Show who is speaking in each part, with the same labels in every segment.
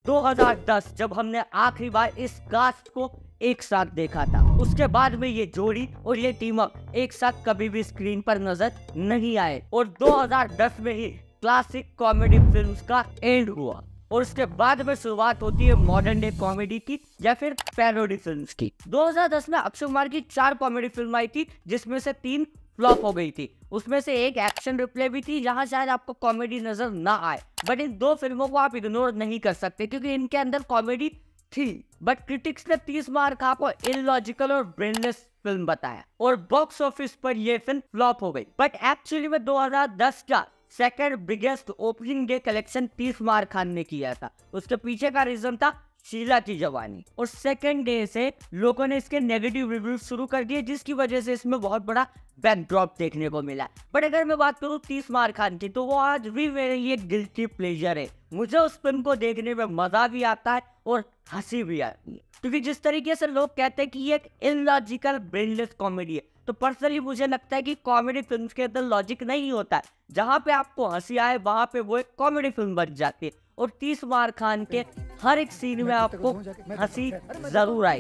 Speaker 1: 2010 जब हमने आखिरी बार इस कास्ट को एक साथ देखा था, उसके बाद में ये जोड़ी और ये टीम अप एक साथ कभी भी स्क्रीन पर नजर नहीं आए और 2010 में ही क्लासिक कॉमेडी फिल्म्स का एंड हुआ और उसके बाद में शुरुआत होती है मॉडर्न डे कॉमेडी की या फिर पैरोडी फिल्म्स की। 2010 में अक्षय कुमार की 4 कॉमेडी फिल्म आई थी जिसमें से 3 फ्लॉप हो गई थी। उसमें से एक एक्शन रिप्ले भी थी जहां शायद आपको कॉमेडी नजर ना आए, बट इन 2 फिल्मों को आप इग्नोर नहीं कर सकते क्योंकि इनके अंदर कॉमेडी थी। बट क्रिटिक्स ने 30 मार खा को इलॉजिकल और ब्रेनलेस फिल्म बताया और बॉक्स ऑफिस पर यह फिल्म फ्लॉप हो गई। बट एक्चुअली में 2010 का second biggest opening day collection 30 Maar Khan ने किया था। उसके पीछे का रीजन था शीला की जवानी और सेकंड डे से लोगों ने इसके नेगेटिव रिव्यूज शुरू कर दिए जिसकी वजह से इसमें बहुत बड़ा बैकड्रॉप देखने को मिला। बट अगर मैं बात करूं 30 मार खान की तो वो आज भी मेरे लिए गिल्टी प्लेजर है। मुझे उस फिल्म को देखने में मजा भी आता है और हंसी भी आती है क्योंकि जिस तरीके से लोग कहते हैं कि ये एक इलॉजिकल ब्रेनलेस कॉमेडी है, तो पर्सनली मुझे लगता है कि कॉमेडी फिल्म के अंदर लॉजिक नहीं होता है। जहाँ पे आपको हंसी आए वहां पे वो एक कॉमेडी फिल्म बन जाती है और 30 मार खान के हर एक सीन में आपको हंसी जरूर आई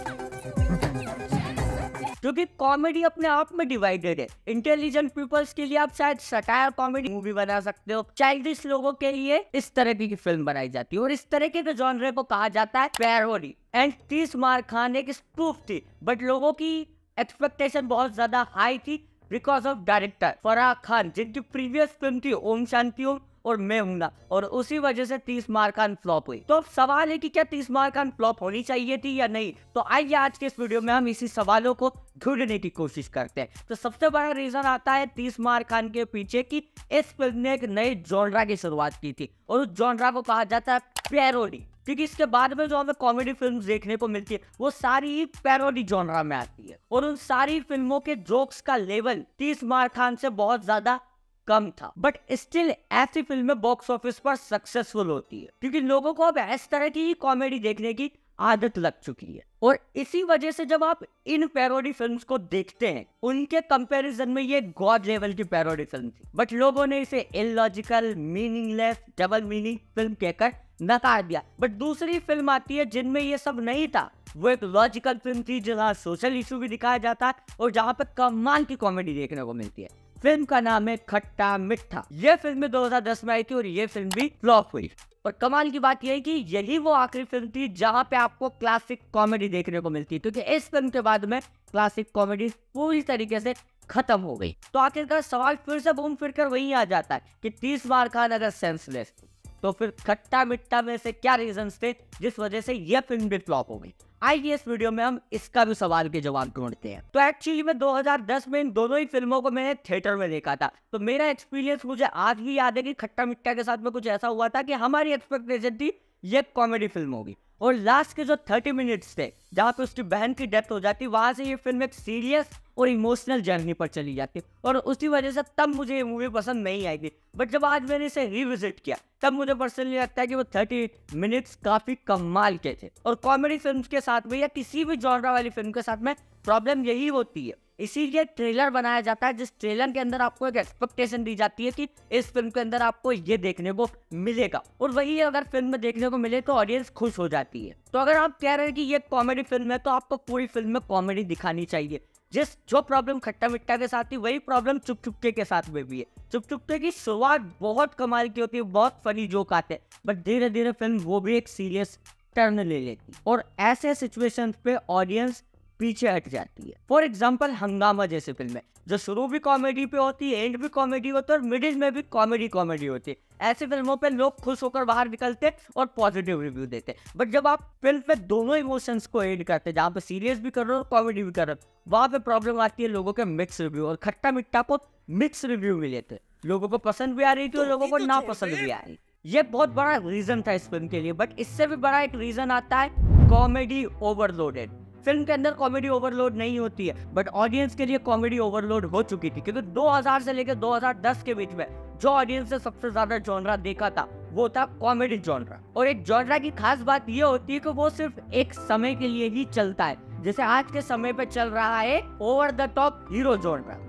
Speaker 1: क्योंकि कॉमेडी अपने आप में डिवाइडेड है। इंटेलिजेंट पीपल्स के लिए आप शायद सटायर कॉमेडी मूवी बना सकते हो, चाइल्डिश लोगों के लिए इस तरह की फिल्म बनाई जाती है और इस तरह के जॉनरे को कहा जाता है पैरोडी। एंड 30 मार खान एक स्पूफ थी बट लोगों की एक्सपेक्टेशन बहुत ज्यादा हाई थी because of director Farah Khan जिनकी प्रीवियस फिल्म थी ओम शांति ओम और मैं हूं ना, और उसी वजह से 30 मार खान फ्लॉप हुई। तो अब सवाल है कि क्या 30 मार खान फ्लॉप होनी चाहिए थी या नहीं। तो आइए आज के इस वीडियो में हम इसी सवालों को ढूंढने की कोशिश करते हैं। तो सबसे बड़ा रीजन आता है 30 मार खान के पीछे की इस फिल्म ने एक नए जॉनरा की शुरुआत की थी और उस जॉनरा को कहा जाता है पैरोडी क्योंकि इसके बाद में जो हमें कॉमेडी फिल्म देखने को मिलती है वो सारी ही पैरोडी जॉनरा में आती है और उन सारी फिल्मों के जोक्स का लेवल 30 मार खान से बहुत ज्यादा कम था। बट स्टिल ऐसी फिल्में बॉक्स ऑफिस पर सक्सेसफुल होती है क्योंकि लोगों को अब इस तरह की कॉमेडी देखने की आदत लग चुकी है और इसी वजह से जब आप इन पैरोडी फिल्म्स को देखते हैं उनके कंपैरिजन में ये गॉड लेवल की पैरोडी फिल्म थी बट लोगों ने इसे illogical meaningless double meaning film कहकर नकार दिया। बट दूसरी फिल्म आती है जिनमें ये सब नहीं था, वो एक लॉजिकल फिल्म थी जहाँ सोशल इशू भी दिखाया जाता है और जहाँ पे कमाल की कॉमेडी देखने को मिलती है। फिल्म का नाम है खट्टा मीठा। यह फिल्म 2010 में आई थी और ये फिल्म भी फ्लॉप हुई और कमाल की बात यह है कि यही वो आखिरी फिल्म थी जहां पे आपको क्लासिक कॉमेडी देखने को मिलती है क्योंकि इस फिल्म के बाद में क्लासिक कॉमेडी पूरी तरीके से खत्म हो गई। तो आखिरकार सवाल फिर से घूम फिर कर वही आ जाता है कि 30 मार खान अगर सेंसलेस तो फिर खट्टा मिट्टा में से क्या रीजंस थे जिस वजह से यह फिल्म भी फ्लॉप हो गई। आइए इस वीडियो में हम इसका भी सवाल के जवाब ढूंढते हैं। तो एक्चुअली में 2010 में इन दोनों ही फिल्मों को मैंने थिएटर में देखा था तो मेरा एक्सपीरियंस मुझे आज भी याद है कि खट्टा मिट्टा के साथ में कुछ ऐसा हुआ था कि हमारी एक्सपेक्टेशन थी ये कॉमेडी फिल्म होगी और लास्ट के जो 30 मिनट्स थे जहाँ पे उसकी बहन की डेथ हो जाती वहां से ये फिल्म एक सीरियस और इमोशनल जर्नी पर चली जाती और उसी वजह से तब मुझे ये मूवी पसंद नहीं आई थी। बट जब आज मैंने इसे रिविजिट किया तब मुझे पर्सनली लगता है कि वो 30 मिनट्स काफी कमाल के थे। और कॉमेडी फिल्म के साथ में या किसी भी जॉनरा वाली फिल्म के साथ में प्रॉब्लम यही होती है, इसीलिए ट्रेलर बनाया जाता है जिस ट्रेलर के अंदर आपको एक एक्सपेक्टेशन दी जाती है कि इस फिल्म के अंदर आपको ये देखने को मिलेगा और वही अगर फिल्म में देखने को मिले तो ऑडियंस खुश हो जाती है। तो अगर आप कह रहे हैं कि ये कॉमेडी फिल्म है तो आपको पूरी फिल्म में कॉमेडी दिखानी चाहिए। जो प्रॉब्लम खट्टा मिट्टा के साथ थी वही प्रॉब्लम चुप चुप्पे के साथ में भी है। चुप चुप्पे की शुरुआत बहुत कमाल की होती है, बहुत फनी जोक आते हैं बट धीरे धीरे फिल्म वो भी एक सीरियस टर्न ले लेती और ऐसे सिचुएशन पे ऑडियंस पीछे हट जाती है। फॉर एग्जाम्पल हंगामा जैसी फिल्में जो शुरू भी कॉमेडी पे होती है, एंड भी कॉमेडी होती है और मिडिल में भी कॉमेडी होती है। ऐसी फिल्मों पे लोग खुश होकर बाहर निकलते और पॉजिटिव रिव्यू देते। बट जब आप फिल्म पे दोनों इमोशंस को एड करते हैं, जहाँ पे सीरियस भी कर रहे हो और कॉमेडी भी कर रहे हो, वहां पे प्रॉब्लम आती है लोगों के मिक्स रिव्यू। और खट्टा मिट्टा को मिक्स रिव्यू मिले थे, लोगों को पसंद भी आ रही थी और लोगों को नापसंद भी आ रही। ये बहुत बड़ा रीजन था इस फिल्म के लिए। बट इससे भी बड़ा एक रीजन आता है कॉमेडी ओवरलोडेड। फिल्म के अंदर कॉमेडी ओवरलोड नहीं होती है बट ऑडियंस के लिए कॉमेडी ओवरलोड हो चुकी थी क्योंकि 2000 से लेकर 2010 के बीच में जो ऑडियंस ने सबसे ज्यादा जॉनरा देखा था वो था कॉमेडी जॉनरा। और एक जॉनरा की खास बात ये होती है कि वो सिर्फ एक समय के लिए ही चलता है। जैसे आज के समय पे चल रहा है over the top hero genre.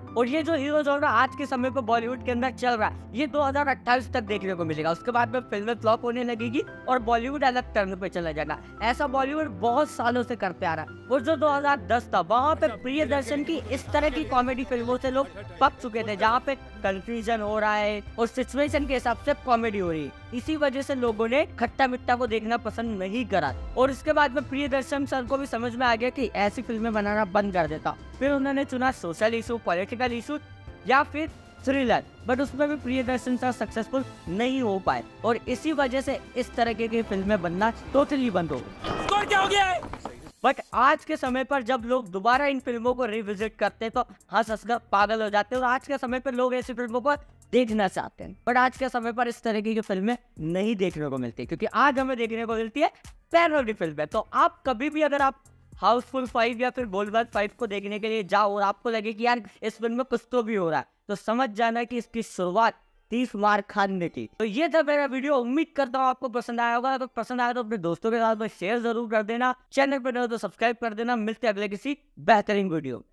Speaker 1: और ये जो हीरो जॉनरा आज के समय पे बॉलीवुड के अंदर चल रहा है, ये 2028 तक देखने को मिलेगा। उसके बाद में फिल्में फ्लॉप होने लगेगी और बॉलीवुड अलग टर्न पे चला जाएगा। ऐसा बॉलीवुड बहुत सालों से करते आ रहा है। वो जो 2010 था, वहाँ पे प्रियदर्शन की इस तरह की कॉमेडी फिल्मों से लोग पक चुके थे, जहाँ पे कंफ्यूजन हो रहा है और सिचुएशन के हिसाब से कॉमेडी हो रही है। इसी वजह से लोगों ने खट्टा मिट्टा को देखना पसंद नहीं करा और इसके बाद में प्रियदर्शन सर को भी समझ में आ गया कि ऐसी फिल्में बनाना बंद कर देता। फिर उन्होंने चुना सोशल इशू, पॉलिटिकल इशू या फिर थ्रिलर, बट उसमें भी प्रियदर्शन सर सक्सेसफुल नहीं हो पाए और इसी वजह से इस तरह की फिल्में बनना टोटली बंद हो गई। बट आज के समय पर जब लोग दोबारा इन फिल्मों को रिविजिट करते हैं तो हंस हंसकर पागल हो जाते हैं और आज के समय पर लोग ऐसी फिल्मों को देखना चाहते हैं। बट आज के समय पर इस तरह की फिल्में नहीं देखने को मिलती, क्योंकि आज हमें देखने को मिलती है पैरोडी फिल्में। तो आप कभी भी अगर आप हाउसफुल 5 या फिर गोलमाल 5 को देखने के लिए जाओ और आपको लगे कि यार इस फिल्म में कुछ तो भी हो रहा है, तो समझ जाना कि इसकी शुरुआत तीस मार खान ने की। तो ये था मेरा वीडियो, उम्मीद करता हूँ आपको पसंद आया होगा। तो पसंद आया तो अपने दोस्तों के साथ में शेयर जरूर कर देना, चैनल पर नहीं हो तो सब्सक्राइब कर देना। मिलते हैं अगले किसी बेहतरीन वीडियो।